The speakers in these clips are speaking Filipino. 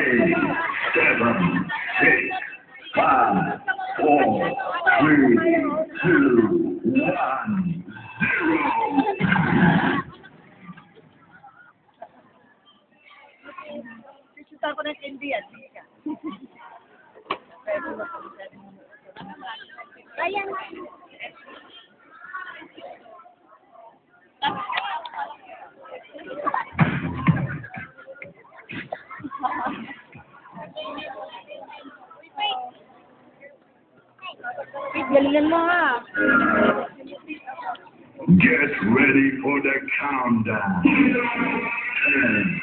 7, 6, 5, 4, 3, 2, 1, 0. Kita ko ng Indian. Ayan. Galingan mo ha. Get ready for the countdown. 10,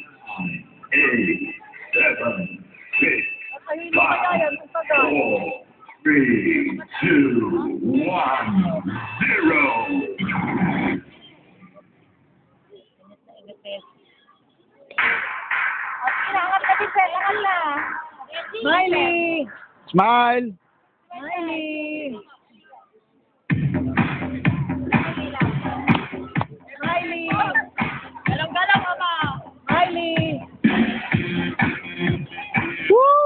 9, 8, 7, 6, 5, 4, 3, 2, 1, 0. Angat na din, Sel. Angat na. Miley. Smile! Miley. Miley. Galang-galang, Mama. Miley. Woo!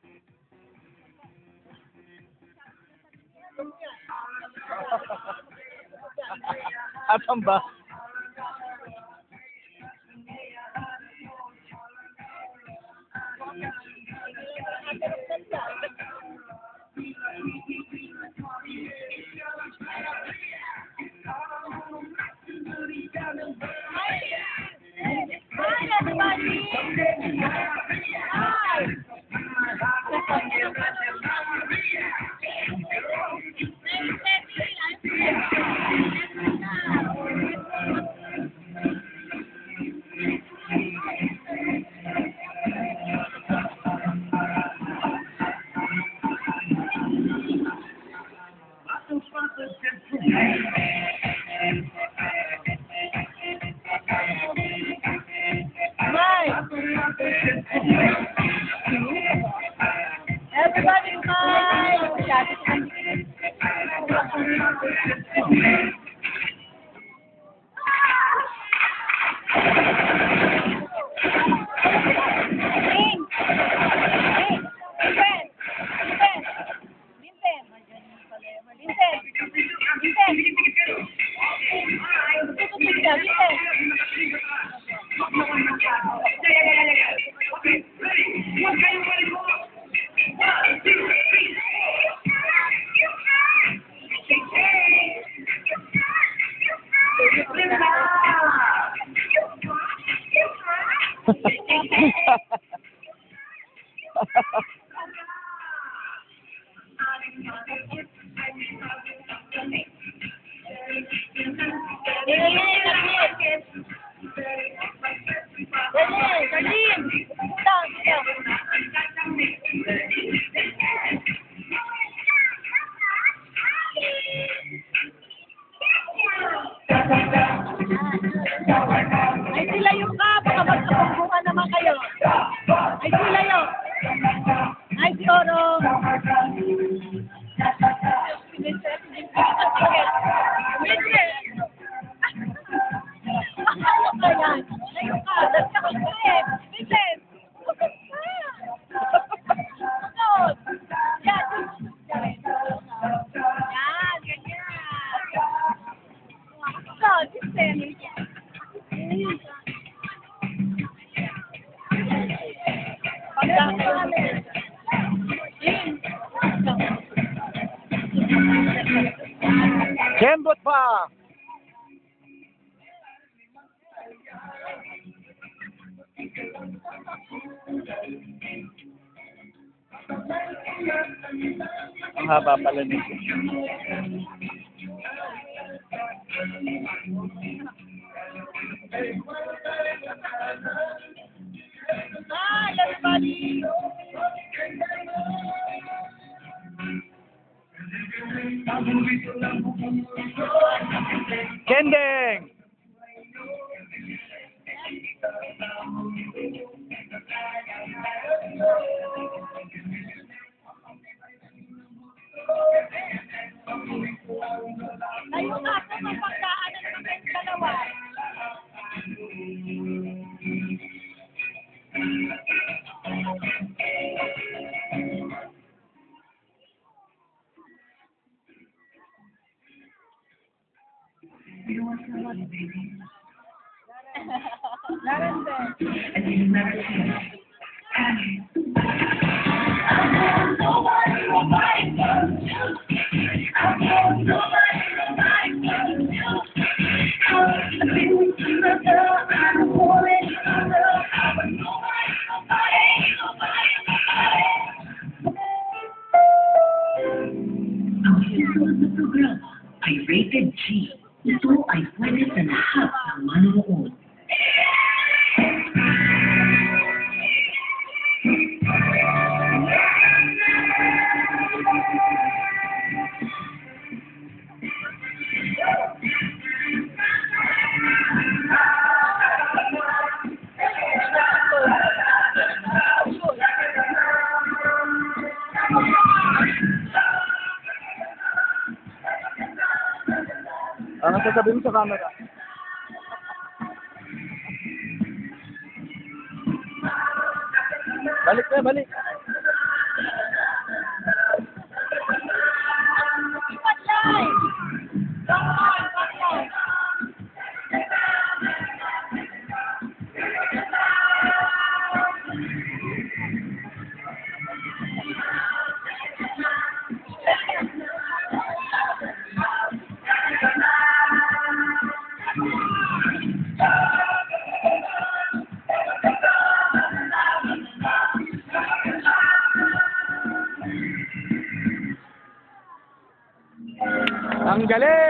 Atam ba? Everybody smile. Ay silayo ka, baka magkabungkungan naman kayo. Ay silayo. Ay soro. Ayan. Layo ka, dali ka mag-trip. Vincent. Yan. Yan, ganyan. So, Vincent. Kembot pa! Ang haba pala nito. Hi, everybody! Kending! Layo ka po ng pagdaanan ng mga dalawa. Lawrence, Ang susunod na programa ay rated G. Ito ay pwede sa lahat ng manonood. Ano sasabihin mo sa camera? Balik na, balik. Patlay! Patlay! Patlay! Ang galing!